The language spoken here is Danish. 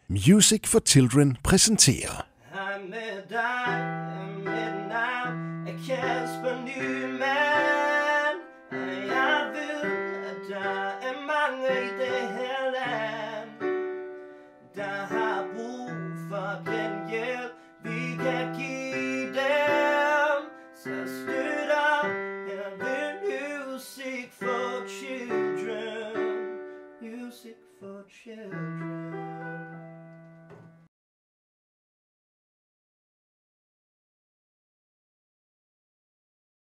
Music for Children præsenterer Kasper Nyman. Jeg ved, at der er mange i det her land, der har brug for den hjælp, vi kan give dem. Så støt op her ved Music for Children. Music for Children.